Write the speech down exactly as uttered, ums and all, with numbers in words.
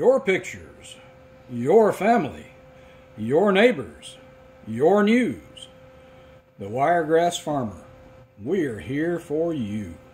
your pictures, your family, your neighbors, your news. The Wiregrass Farmer. We're here for you.